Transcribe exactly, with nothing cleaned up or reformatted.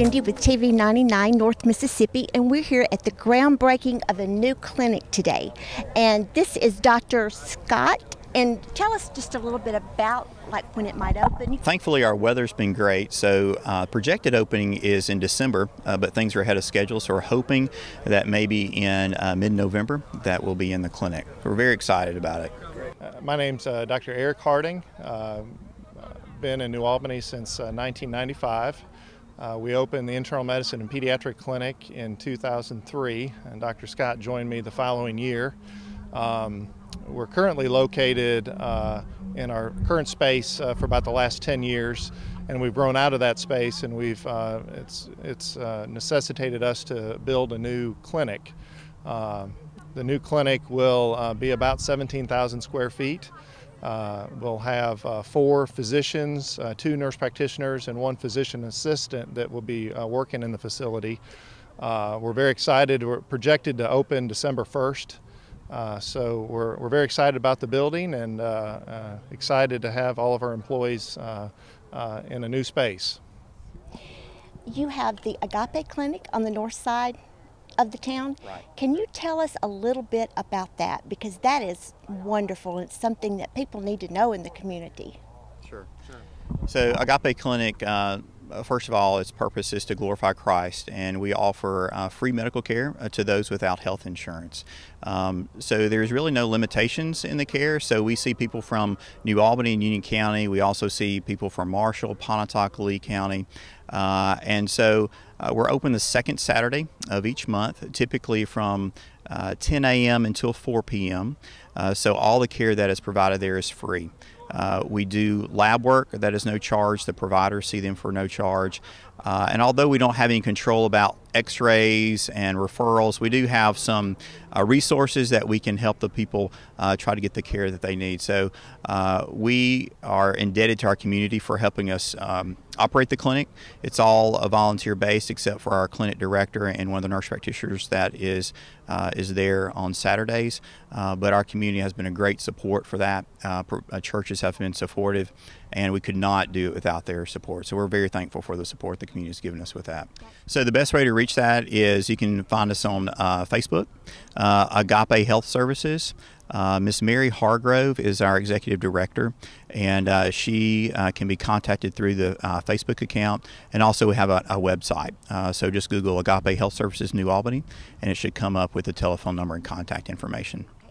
Cindy with T V ninety-nine North Mississippi, and we're here at the groundbreaking of a new clinic today. And this is Doctor Scott. And tell us just a little bit about like when it might open. Thankfully, our weather's been great, so uh, projected opening is in December, uh, but things are ahead of schedule, so we're hoping that maybe in uh, mid-November that we'll be in the clinic. We're very excited about it. Uh, my name's uh, Doctor Eric Harding. Uh, been in New Albany since uh, nineteen ninety-five. Uh, we opened the internal medicine and pediatric clinic in two thousand three, and Doctor Scott joined me the following year. Um, we're currently located uh, in our current space uh, for about the last ten years, and we've grown out of that space, and we've uh, it's it's uh, necessitated us to build a new clinic. Uh, the new clinic will uh, be about seventeen thousand square feet. Uh, we'll have uh, four physicians, uh, two nurse practitioners, and one physician assistant that will be uh, working in the facility. Uh, we're very excited. We're projected to open December first. Uh, so we're, we're very excited about the building and uh, uh, excited to have all of our employees uh, uh, in a new space. You have the Agape Clinic on the north side of the town. Right. Can you tell us a little bit about that? Because that is wonderful and it's something that people need to know in the community. Sure. Sure. So Agape Clinic, uh, first of all, its purpose is to glorify Christ, and we offer uh, free medical care uh, to those without health insurance. Um, so there's really no limitations in the care. So we see people from New Albany and Union County. We also see people from Marshall, Pontotoc, Lee County. Uh, and so uh, we're open the second Saturday of each month, typically from uh, ten A M until four P M Uh, so all the care that is provided there is free. Uh, we do lab work that is no charge. The providers see them for no charge. Uh, and although we don't have any control about x-rays and referrals, we do have some uh, resources that we can help the people uh, try to get the care that they need. So uh, we are indebted to our community for helping us um, operate the clinic. It's all a volunteer based except for our clinic director and one of the nurse practitioners that is uh, is there on Saturdays. Uh, but our community has been a great support for that. Uh, uh, churches have been supportive, and we could not do it without their support. So we're very thankful for the support the community has given us with that. So the best way to reach that is you can find us on uh, Facebook, uh, Agape Health Services. Uh, Miss Mary Hargrove is our executive director, and uh, she uh, can be contacted through the uh, Facebook account, and also we have a, a website. Uh, so just Google Agape Health Services New Albany, and it should come up with the telephone number and contact information.